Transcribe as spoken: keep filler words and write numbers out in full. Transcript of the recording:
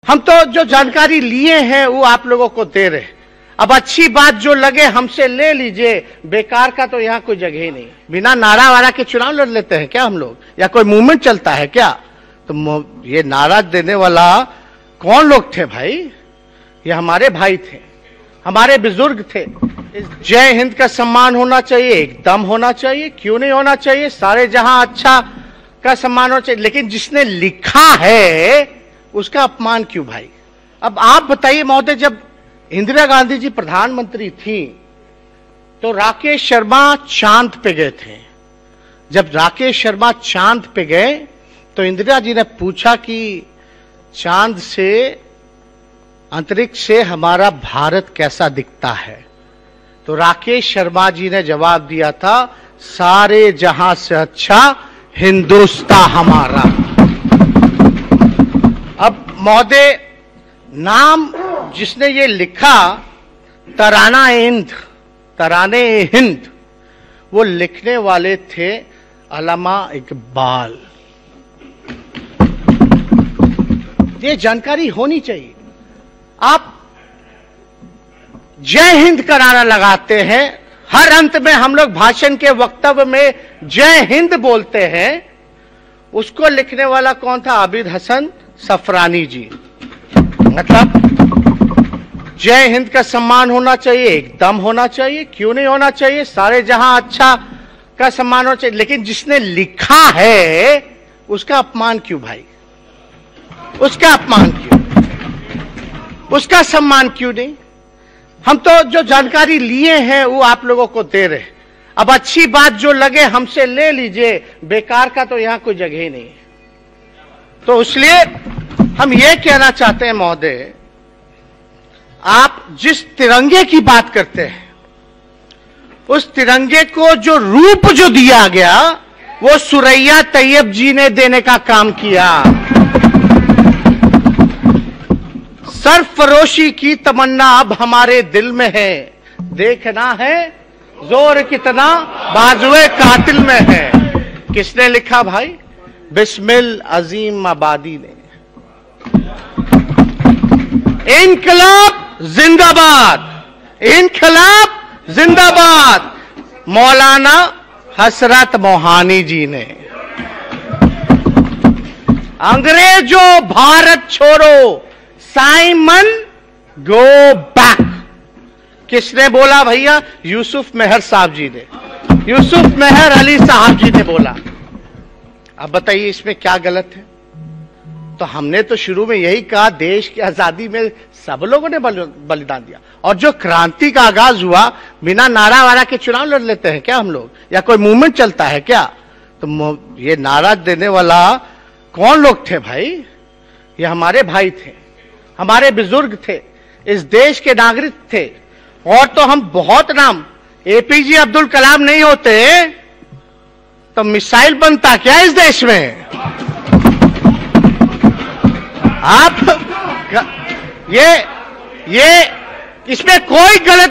हम तो जो जानकारी लिए हैं वो आप लोगों को दे रहे हैं। अब अच्छी बात जो लगे हमसे ले लीजिए, बेकार का तो यहाँ कोई जगह ही नहीं। बिना नारा वारा के चुनाव लड़ लेते हैं क्या हम लोग, या कोई मूवमेंट चलता है क्या? तो ये नारा देने वाला कौन लोग थे भाई? ये हमारे भाई थे, हमारे बुजुर्ग थे। जय हिंद का सम्मान होना चाहिए, एकदम होना चाहिए। क्यों नहीं होना चाहिए? सारे जहां अच्छा का सम्मान होना चाहिए, लेकिन जिसने लिखा है उसका अपमान क्यों भाई? अब आप बताइए महोदय, जब इंदिरा गांधी जी प्रधानमंत्री थी तो राकेश शर्मा चांद पे गए थे। जब राकेश शर्मा चांद पे गए तो इंदिरा जी ने पूछा कि चांद से, अंतरिक्ष से हमारा भारत कैसा दिखता है? तो राकेश शर्मा जी ने जवाब दिया था, सारे जहां से अच्छा हिंदुस्तान हमारा। अब महोदय, नाम जिसने ये लिखा तराना हिंद, तराने हिंद, वो लिखने वाले थे अल्लामा इकबाल। ये जानकारी होनी चाहिए। आप जय हिंद का नारा लगाते हैं, हर अंत में हम लोग भाषण के वक्तव्य में जय हिंद बोलते हैं। उसको लिखने वाला कौन था? आबिद हसन सफरानी जी। मतलब जय हिंद का सम्मान होना चाहिए, एकदम होना चाहिए। क्यों नहीं होना चाहिए? सारे जहां अच्छा का सम्मान होना चाहिए, लेकिन जिसने लिखा है उसका अपमान क्यों भाई? उसका अपमान क्यों? उसका सम्मान क्यों नहीं? हम तो जो जानकारी लिए हैं वो आप लोगों को दे रहे हैं। अब अच्छी बात जो लगे हमसे ले लीजिए, बेकार का तो यहां कोई जगह ही नहीं है। तो इसलिए हम ये कहना चाहते हैं महोदय, आप जिस तिरंगे की बात करते हैं, उस तिरंगे को जो रूप जो दिया गया वो सुरैया तैयब जी ने देने का काम किया। सरफरोशी की तमन्ना अब हमारे दिल में है, देखना है जोर कितना बाजुए कातिल में है। किसने लिखा भाई? बिस्मिल अजीम आबादी ने। इनकलाब जिंदाबाद, इनकलाब जिंदाबाद, मौलाना हसरत मोहानी जी ने। अंग्रेजों भारत छोड़ो, साइमन गो बैक। किसने बोला भैया? यूसुफ मेहर साहब जी ने, यूसुफ मेहर अली साहब जी ने बोला। अब बताइए इसमें क्या गलत है? तो हमने तो शुरू में यही कहा, देश की आजादी में सब लोगों ने बलिदान दिया। और जो क्रांति का आगाज हुआ, बिना नारा वारा के चुनाव लड़ लेते हैं क्या हम लोग, या कोई मूवमेंट चलता है क्या? तो ये नारा देने वाला कौन लोग थे भाई? ये हमारे भाई थे, हमारे बुजुर्ग थे, इस देश के नागरिक थे। और तो हम बहुत नाम, एपीजे अब्दुल कलाम नहीं होते तो मिसाइल बनता क्या इस देश में? आप ये ये इसमें कोई गलत